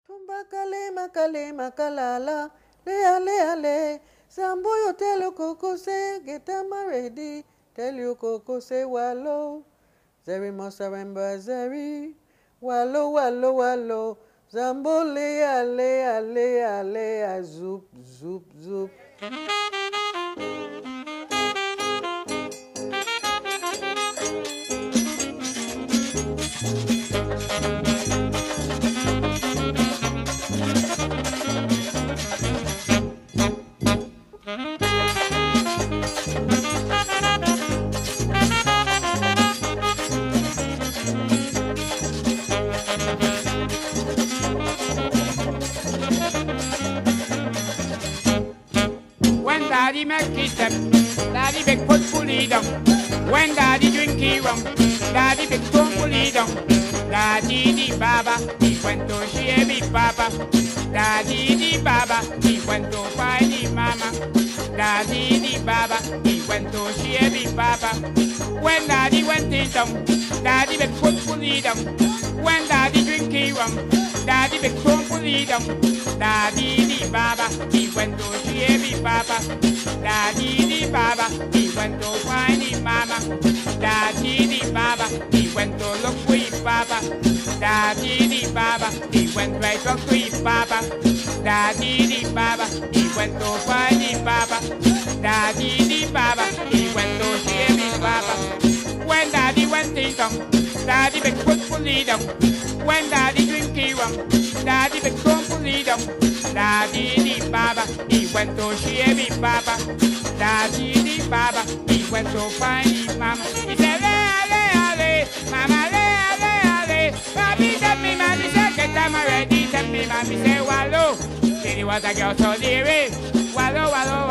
Tumba kale makale makalala, lea lea le. Samboyo tell you Coco say, get ready. Tell you Coco say wallow. Zeri must remember Zeri. Wallow, wallow, wallow. Zambo lea lea lea lea zoop zoop zoop. Daddy make it up, Daddy make put fully down. When Daddy drink it rum, Daddy make stone fully down. Daddy di baba, he went to share me papa. Daddy di baba, he went to find the mama. Daddy di baba, he went to share me papa. When Daddy went in down, Daddy make put fully down. When Daddy drink it rum, Daddy make stone fully down. Daddy di baba, he went to share me papa. Daddy di baba, he went to find his mama. Daddy di baba, he went to look for his papa. Daddy di baba, he went right up to his papa. Daddy di baba, he went to find his papa. Daddy di baba, he went to share his papa. When Daddy went in town, Daddy make foot fully down. When Daddy drink rum, Daddy make stone fully down. Daddy di baba, he went to share his papa. Daddy di baba, he went to find his mama. He said, ale, ale, ale, mama, ale, ale, ale. Papi, tell me, mommy, say, get time ready. Tell me, mommy, say, wallow. Then he was a girl so dear, wallow, wallow,